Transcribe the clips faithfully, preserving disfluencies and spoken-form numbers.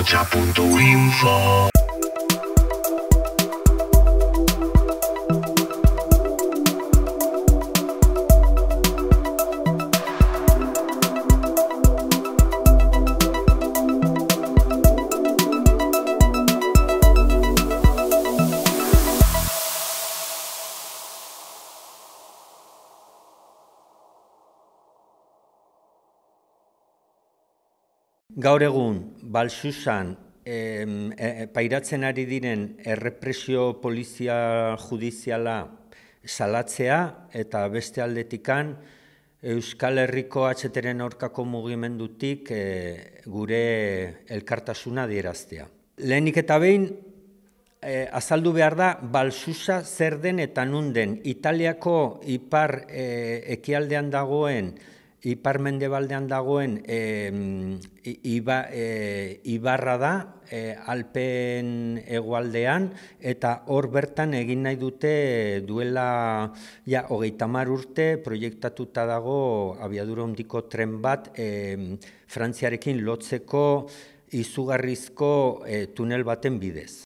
ahotsa puntu info. Gaur egun, Balsusan, e, e, pairatzen ari diren errepresio polizia judiziala salatzea eta beste aldetikan Euskal Herriko atxeteren aurkako mugimendutik e, gure elkartasuna adieraztea. Lehenik eta behin, e, azaldu behar da, Balsusa zer den eta nun den. Italiako ipar e, ekialdean dagoen, ipar mendebaldean dagoen e, iba, e, ibarra da, e, Alpen hegoaldean, eta hor bertan egin nahi dute duela ja, hogeita hamar urte proiektatuta dago abiadura handiko tren bat e, Frantziarekin lotzeko izugarrizko e, tunel baten bidez.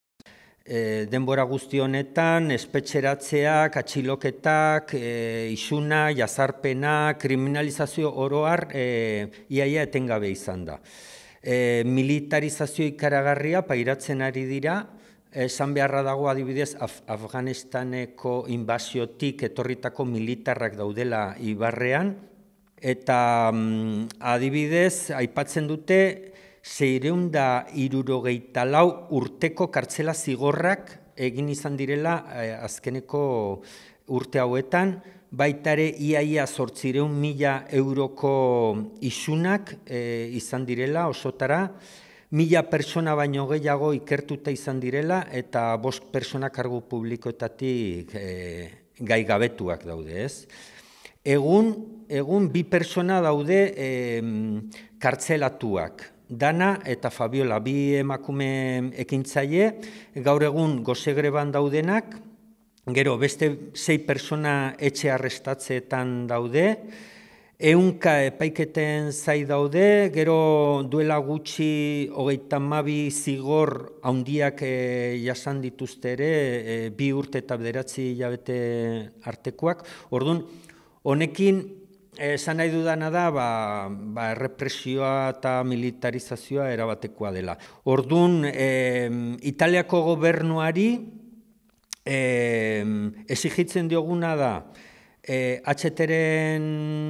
E, denbora guzti honetan, espetxeratzeak, atxiloketak, e, isuna, jazarpena, kriminalizazio oroar e, iaia etengabe izan da. E, militarizazio ikaragarria pairatzen ari dira, esan beharra dago adibidez Af Afganistaneko inbasiotik etorritako militarrak daudela ibarrean, eta mm, adibidez aipatzen dute seiehun eta hirurogeita lau urteko kartzela zigorrak egin izan direla eh, azkeneko urte hauetan, baita ere iaia zortziehun mila euroko isunak eh, izan direla osotara, mila persona baino gehiago ikertuta izan direla eta bost persona kargu publikoetatik eh, gaigabetuak daude, ez? Egun, egun bi persona daude eh, kartzelatuak. Dana eta Fabiola, bi emakume ekintzaile, gaur egun gozegreban daudenak, gero beste sei persona etxe arrestatzeetan daude, ehunka epaiketen zai daude, gero duela gutxi hogeita hamabi zigor handiak e, jasan dituzte ere, e, bi urte eta bederatzi hilabete artekoak. Orduan, honekin, esan nahi dudana da, ba, ba, errepresioa eta militarizazioa erabatekoa dela. Orduan, e, Italiako gobernuari e, exigitzen dioguna da e, atxeteren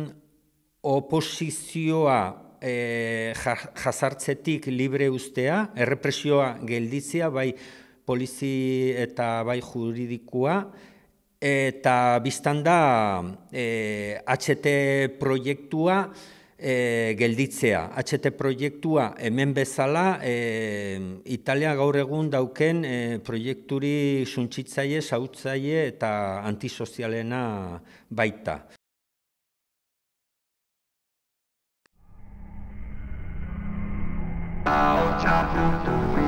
oposizioa e, jazartzetik libre ustea, errepresioa gelditzea, bai polizi eta bai juridikoa, eta biztan da e, H T proiektua e, gelditzea. H T proiektua hemen bezala e, Italia gaur egun dauken e, proiekturi suntsitzaile, sautzaile eta antisozialena baita. ahotsa puntu